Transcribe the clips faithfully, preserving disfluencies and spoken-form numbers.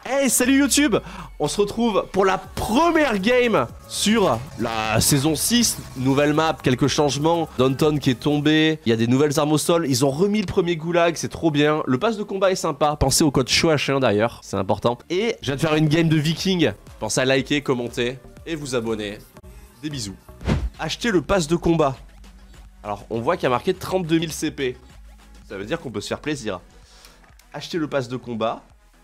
Hey, salut YouTube! On se retrouve pour la première game sur la saison six. Nouvelle map, quelques changements. Downton qui est tombé, il y a des nouvelles armes au sol. Ils ont remis le premier goulag, c'est trop bien. Le pass de combat est sympa. Pensez au code C H O H un d'ailleurs, c'est important. Et je viens de faire une game de viking. Pensez à liker, commenter et vous abonner. Des bisous. Achetez le pass de combat. Alors, on voit qu'il y a marqué trente-deux mille C P. Ça veut dire qu'on peut se faire plaisir. Achetez le pass de combat.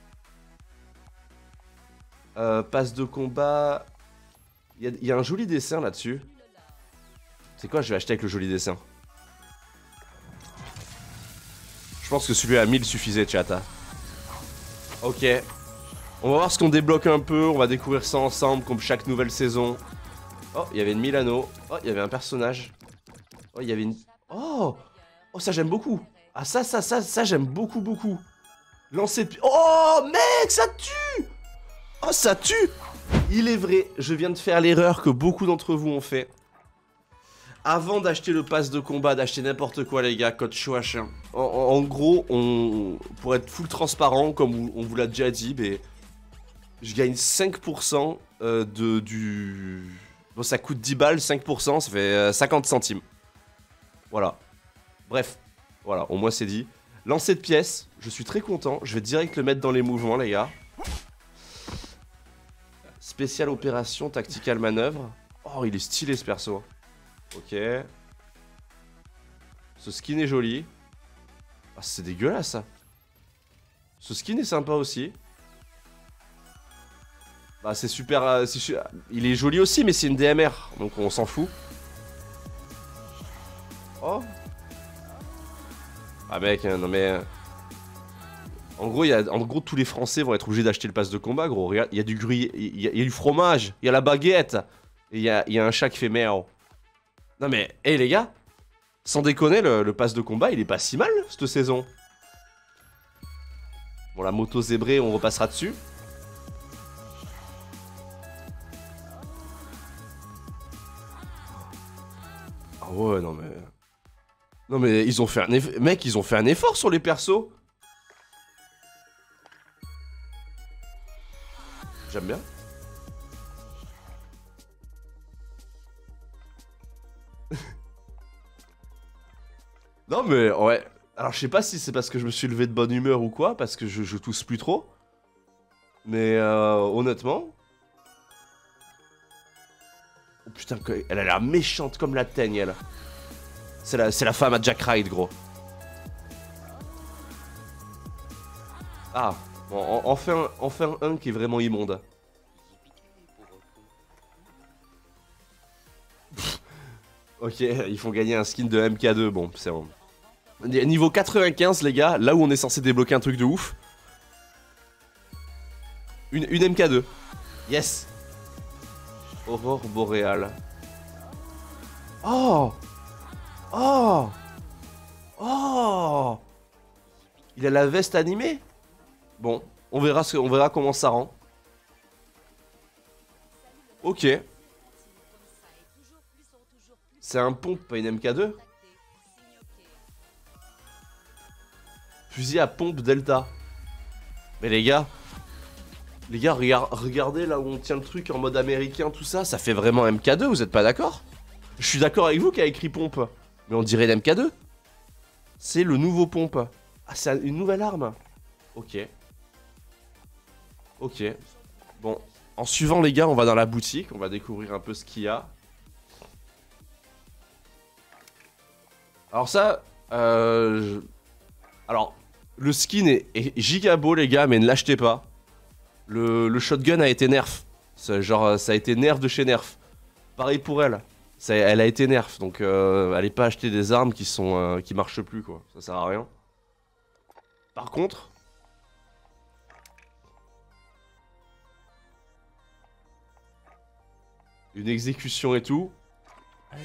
Euh, passe de combat. Il y, y a un joli dessin là-dessus. C'est quoi, je vais acheter avec le joli dessin. Je pense que celui à mille suffisait, chat. Ok. On va voir ce qu'on débloque un peu. On va découvrir ça ensemble, comme chaque nouvelle saison. Oh, il y avait une Milano. Oh, il y avait un personnage. Oh, il y avait une... Oh Oh, ça j'aime beaucoup. Ah, ça, ça, ça, ça j'aime beaucoup, beaucoup. Lancer de... Oh, mec, ça tue! Oh, ça tue! Il est vrai, je viens de faire l'erreur que beaucoup d'entre vous ont fait. Avant d'acheter le pass de combat, d'acheter n'importe quoi, les gars, code C H O H un. En, en, en gros, on, pour être full transparent, comme on vous l'a déjà dit, mais je gagne cinq pour cent euh, de, du... Bon, ça coûte dix balles, cinq pour cent, ça fait euh, cinquante centimes. Voilà. Bref, voilà, au moins c'est dit. Lancer de pièces, je suis très content. Je vais direct le mettre dans les mouvements, les gars. Spécial opération, tactical manœuvre. Oh, il est stylé ce perso. Ok. Ce skin est joli. Ah, c'est dégueulasse ça. Ce skin est sympa aussi. Bah, c'est super, euh, su il est joli aussi, mais c'est une D M R. Donc on s'en fout. Oh. Ah, mec, non mais. En gros, y a, en gros, tous les Français vont être obligés d'acheter le pass de combat, gros. Regarde, il y a du gruyère, il y, y a du fromage, il y a la baguette, et il y a, y a un chat qui fait merde. Non mais, hé hey, les gars, sans déconner, le, le pass de combat, il est pas si mal, cette saison. Bon, la moto zébrée, on repassera dessus. Ah ouais, non mais... Non mais, ils ont fait un effort... Mec, ils ont fait un effort sur les persos. J'aime bien. Non mais ouais. Alors je sais pas si c'est parce que je me suis levé de bonne humeur ou quoi, parce que je, je tousse plus trop. Mais euh, honnêtement. Oh putain, elle a l'air méchante comme la teigne, elle. C'est la, c'est la femme à Jack Ride, gros. Ah. Bon, enfin, enfin un qui est vraiment immonde. Ok, ils font gagner un skin de M K deux, bon, c'est bon. Niveau quatre-vingt-quinze, les gars, là où on est censé débloquer un truc de ouf. Une, une M K deux. Yes. Aurore boréale. Oh. Oh. Oh. Il a la veste animée. Bon, on verra, ce, on verra comment ça rend. Ok. C'est un pompe, pas une M K deux. Fusil à pompe Delta. Mais les gars. Les gars, regard, regardez là où on tient le truc en mode américain, tout ça. Ça fait vraiment M K deux, vous êtes pas d'accord? Je suis d'accord avec vous qui a écrit pompe. Mais on dirait l'M K deux. C'est le nouveau pompe. Ah, c'est une nouvelle arme. Ok. Ok. Bon. En suivant, les gars, on va dans la boutique. On va découvrir un peu ce qu'il y a. Alors ça... Euh, je... Alors, le skin est, est giga beau, les gars, mais ne l'achetez pas. Le, le shotgun a été nerf. Genre, ça a été nerf de chez nerf. Pareil pour elle. Ça, elle a été nerf. Donc, euh, allez pas acheter des armes qui sont euh, qui marchent plus, quoi. Ça sert à rien. Par contre... Une exécution et tout. Allez.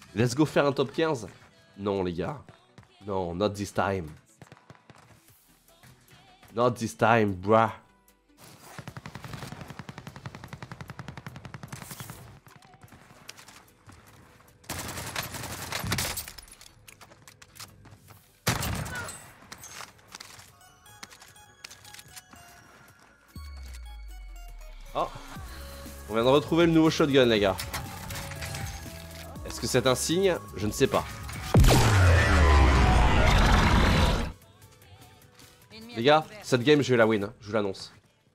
Let's go faire un top quinze. Non les gars. Non, not this time. Not this time, bruh. Oh, on vient de retrouver le nouveau shotgun les gars. Est-ce que c'est un signe? Je ne sais pas. Les gars, cette game je vais la win, hein, je vous l'annonce.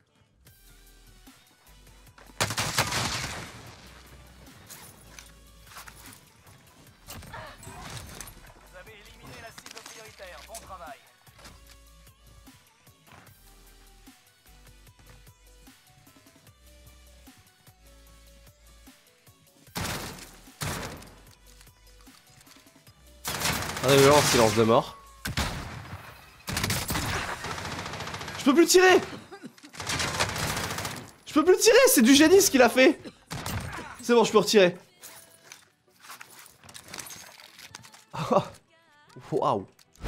Vous avez éliminé la cible prioritaire, bon travail. Arrivé en silence de mort. Je peux plus tirer. Je peux plus tirer, c'est du génie ce qu'il a fait. C'est bon, je peux retirer. Waouh.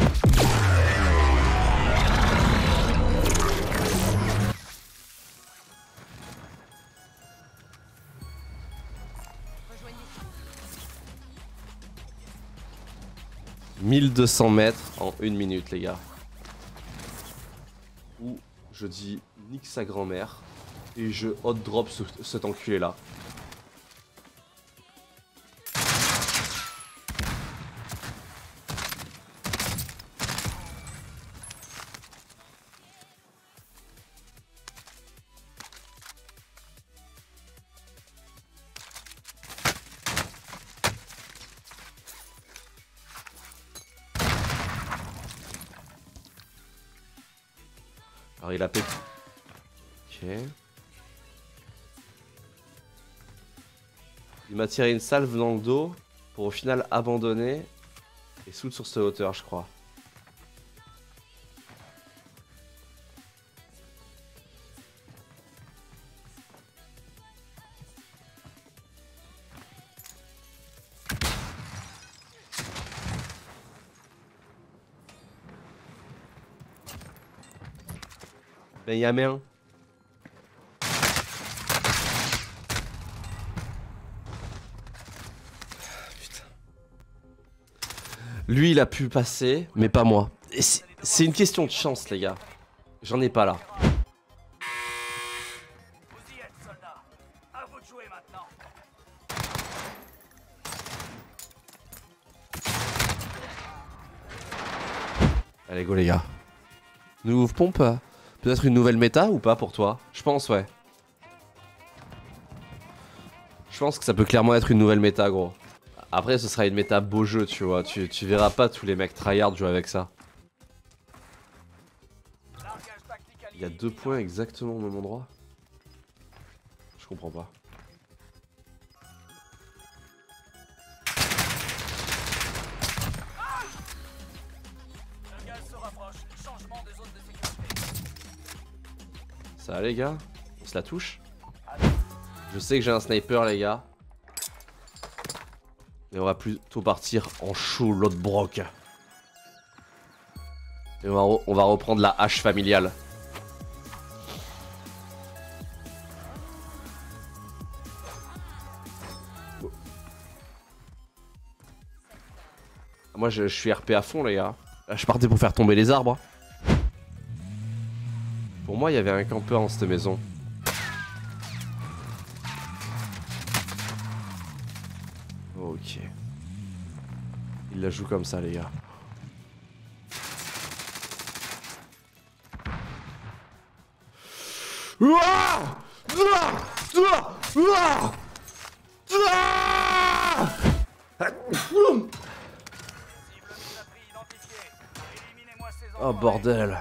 mille deux cents mètres en une minute les gars. Ou je dis nique sa grand-mère et je hot drop ce, cet enculé là. Alors il a pété. Ok. Il m'a tiré une salve dans le dos pour au final abandonner et shoot sur cette hauteur je crois. Ben y'a rien. Putain. Lui il a pu passer, mais pas moi. C'est une question de chance les gars. J'en ai pas là. Vous y êtes, soldats. À vous de jouer maintenant. Allez go les gars. Nouveau pompe. Peut-être une nouvelle méta ou pas pour toi? Je pense ouais. Je pense que ça peut clairement être une nouvelle méta gros. Après ce sera une méta beau jeu tu vois. Tu, tu verras pas tous les mecs tryhard jouer avec ça. Il y a deux points exactement au même endroit. Je comprends pas. Le gaz se rapproche. Changement de zone de sécurité. Ça va les gars? On se la touche? Je sais que j'ai un sniper les gars. Mais on va plutôt partir en chaud l'autre broc. Et on va, on va reprendre la hache familiale. Moi je, je suis R P à fond les gars. Là, je partais pour faire tomber les arbres. Pour moi il y avait un campeur dans cette maison. Ok. Il la joue comme ça les gars. Ouah! Ouah! Ouah! Ouah! Ouah! Oh bordel.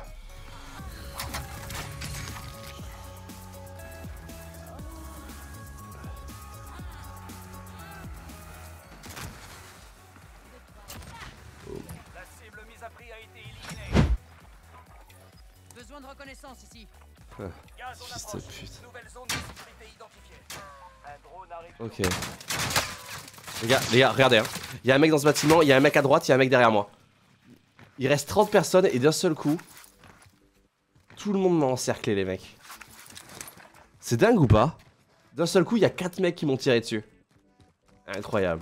La cible mise à prix a été éliminée. Besoin de reconnaissance ici. Gaz en Fils de approche. pute. Nouvelle zone de sécurité identifiée. Un drone arrive. Ok. Les gars, les gars, regardez. Hein. Il y a un mec dans ce bâtiment, il y a un mec à droite, il y a un mec derrière moi. Il reste trente personnes et d'un seul coup, tout le monde m'a encerclé, les mecs. C'est dingue ou pas? D'un seul coup, il y a quatre mecs qui m'ont tiré dessus. Incroyable.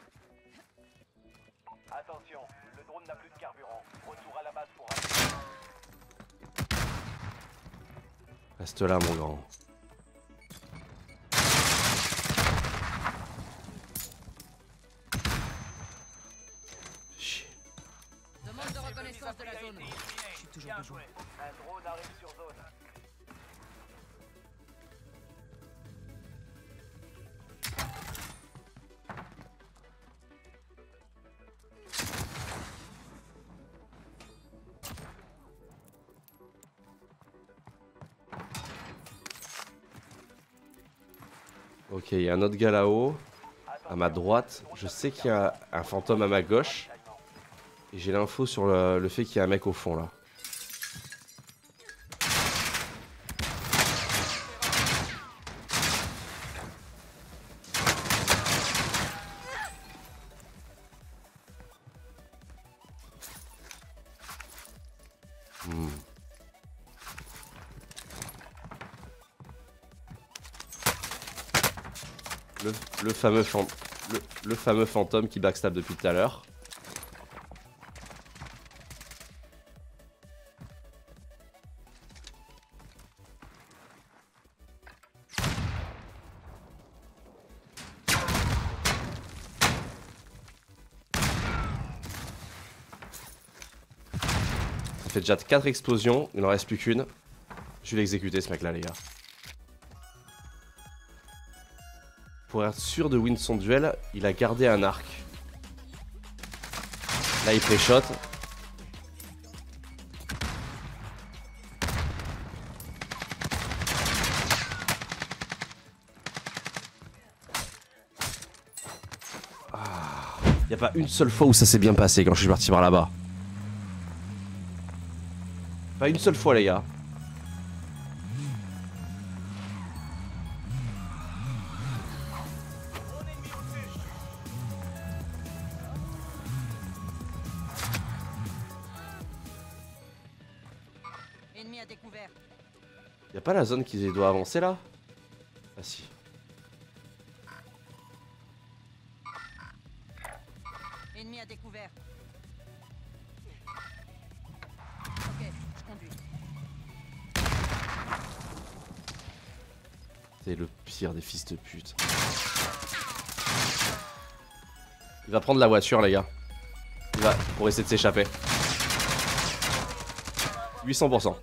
Attention, le drone n'a plus de carburant. Retour à la base pour... Reste là, mon grand. Chier. Demande de reconnaissance de la zone. Je suis toujours Bien debout. joué. Un drone arrive sur zone. Ok, il y a un autre gars là-haut. À ma droite. Je sais qu'il y a un fantôme à ma gauche. Et j'ai l'info sur le, le fait qu'il y a un mec au fond là. Hmm. Le, le, fameux fan- le, le fameux fantôme qui backstab depuis tout à l'heure. Ça fait déjà quatre explosions, il en reste plus qu'une. Je vais l'exécuter ce mec là, les gars. Pour être sûr de win son duel, il a gardé un arc. Là il pré-shot. Ah, y a pas une seule fois où ça s'est bien passé quand je suis parti par là-bas. Pas une seule fois, les gars. Ennemi à découvert. Y a pas la zone qui doit avancer là? Ah si. Ennemi à découvert. Ok, je conduis. C'est le pire des fils de pute. Il va prendre la voiture, les gars. Il va pour essayer de s'échapper. huit cents pour cent.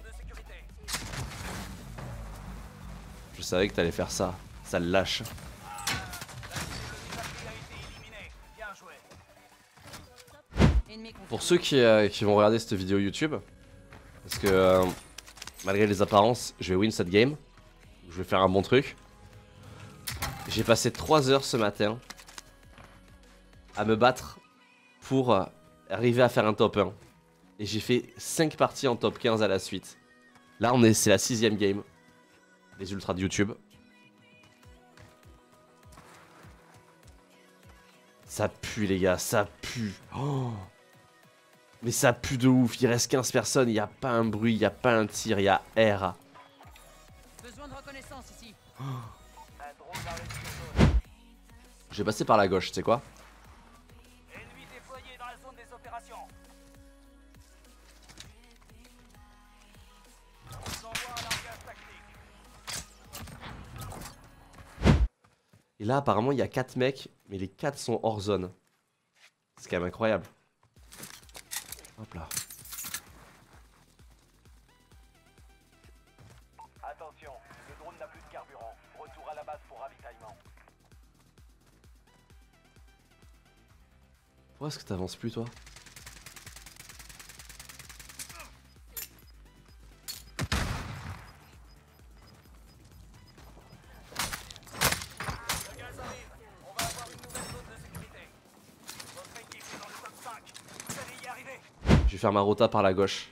Je savais que t'allais faire ça. Ça le lâche. Ennemi confirmé. Pour ceux qui, euh, qui vont regarder cette vidéo YouTube, parce que euh, malgré les apparences, je vais win cette game. Je vais faire un bon truc. J'ai passé trois heures ce matin à me battre pour euh, arriver à faire un top un. Et j'ai fait cinq parties en top quinze à la suite. Là, on est, c'est la sixième game. Les ultras de YouTube. Ça pue, les gars, ça pue. Oh, mais ça pue de ouf. Il reste quinze personnes, il n'y a pas un bruit, il n'y a pas un tir, il y a R. Besoin de reconnaissance ici. Un drone arrive sur zone. Je vais passer par la gauche, tu sais quoi? Ennemi déployé dans la zone des opérations. On envoie un largage tactique. Et là, apparemment, il y a quatre mecs, mais les quatre sont hors zone. C'est quand même incroyable. Hop là. Attention, le drone n'a plus de carburant. Retour à la base pour ravitaillement. Pourquoi est-ce que t'avances plus, toi? Le gaz arrive. On va avoir une nouvelle zone de sécurité. Votre équipe est dans le top cinq. Vous allez y arriver. Je vais faire ma rota par la gauche.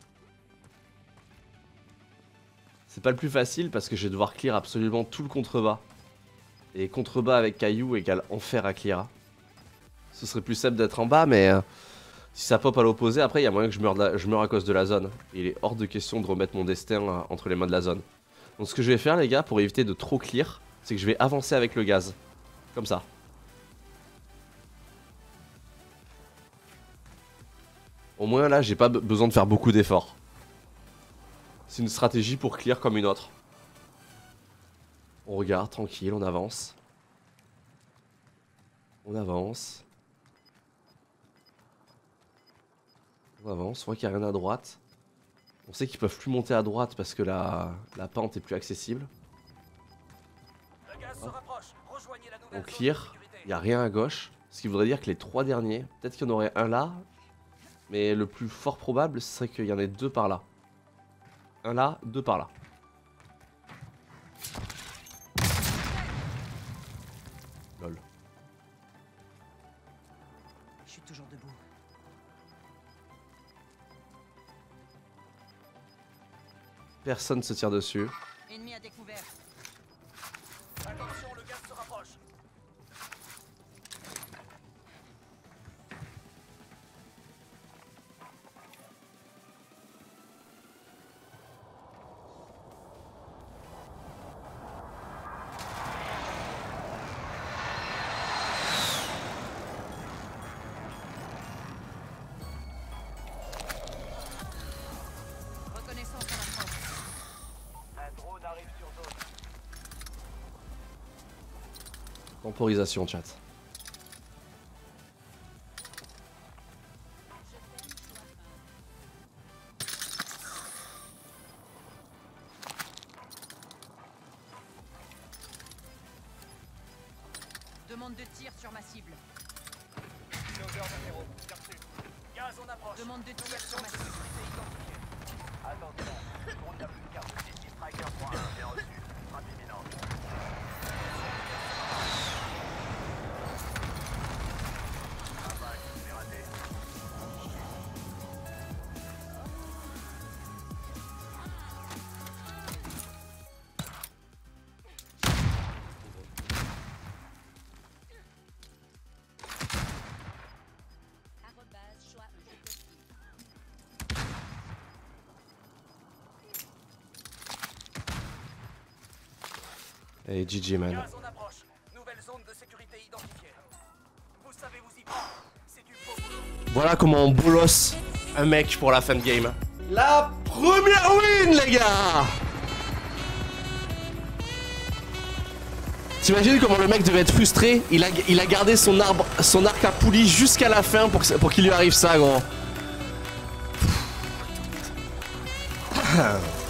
C'est pas le plus facile parce que je vais devoir clear absolument tout le contrebas. Et contrebas avec caillou égale enfer à clear. Ce serait plus simple d'être en bas, mais euh, si ça pop à l'opposé, après il y a moyen que je meure, de la... je meure à cause de la zone. Et il est hors de question de remettre mon destin euh, entre les mains de la zone. Donc ce que je vais faire les gars, pour éviter de trop clear, c'est que je vais avancer avec le gaz. Comme ça. Au moins là, j'ai pas besoin de faire beaucoup d'efforts. C'est une stratégie pour clear comme une autre. On regarde, tranquille, on avance. On avance. On avance, on voit qu'il n'y a rien à droite. On sait qu'ils peuvent plus monter à droite parce que la, la pente est plus accessible. Le gaz se rapproche. Rejoignez la nouvelle On zone clear, de sécurité. il n'y a rien à gauche. Ce qui voudrait dire que les trois derniers, peut-être qu'il y en aurait un là. Mais le plus fort probable, ce serait qu'il y en ait deux par là. Un là, deux par là. Lol. Je suis toujours debout. Personne se tire dessus. Ennemi à découvert. Attention, le gaz se rapproche. Reconnaissance en approche. Un drone arrive sur zone. Temporisation, chat. Demande de tir sur ma cible. Sauveteur numéro. Cherché. Gaz en approche. Demande de tir sur ma cible. Sécurité identifiée. Attention. Drone n'a plus de carte. Ici Striker trois un. Bien reçu. Frappe imminente. Ah bah, c'est raté. Arrobase, choix, jeu possible. Et G G man. Gaz en approche. Nouvelle zone de sécurité identifiée. Vous savez vous y prendre. C'est du beau boulot. Voilà comment on bolosse un mec pour la fin de game. La première win les gars. T'imagines comment le mec devait être frustré, il a, il a gardé son, arbre, son arc à poulie jusqu'à la fin pour, que- pour qu'il lui arrive ça gros.